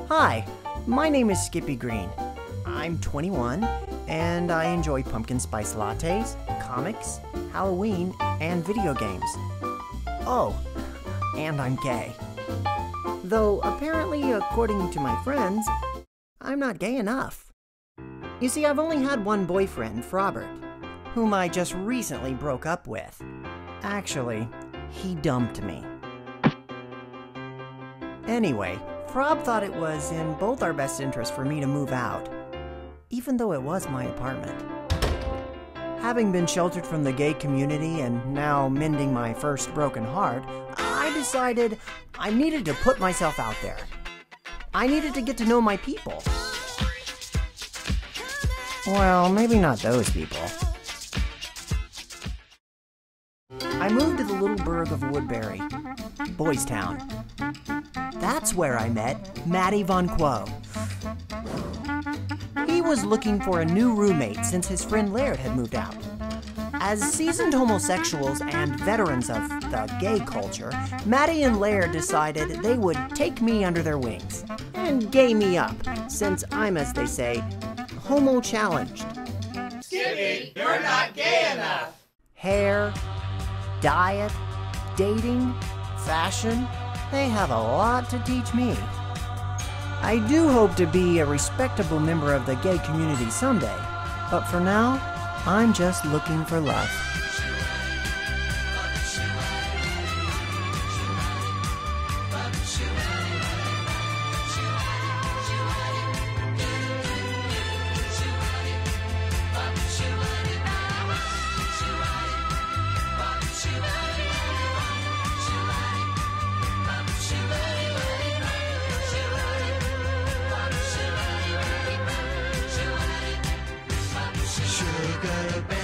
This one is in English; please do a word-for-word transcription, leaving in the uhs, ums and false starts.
Hi, my name is Skippy Green. I'm twenty-one, and I enjoy pumpkin spice lattes, comics, Halloween, and video games. Oh, and I'm gay. Though apparently, according to my friends, I'm not gay enough. You see, I've only had one boyfriend, Frobert, whom I just recently broke up with. Actually, he dumped me. Anyway, Frob thought it was in both our best interests for me to move out, even though it was my apartment. Having been sheltered from the gay community and now mending my first broken heart, I decided I needed to put myself out there. I needed to get to know my people. Well, maybe not those people. I moved to the little burg of Woodbury, Boys Town. That's where I met Matty Von Quo. He was looking for a new roommate since his friend Laird had moved out. As seasoned homosexuals and veterans of the gay culture, Matty and Laird decided they would take me under their wings and gay me up, since I'm, as they say, homo-challenged. Skippy, you're not gay enough! Hair, diet, dating, fashion, they have a lot to teach me. I do hope to be a respectable member of the gay community someday, but for now, I'm just looking for love. Sugar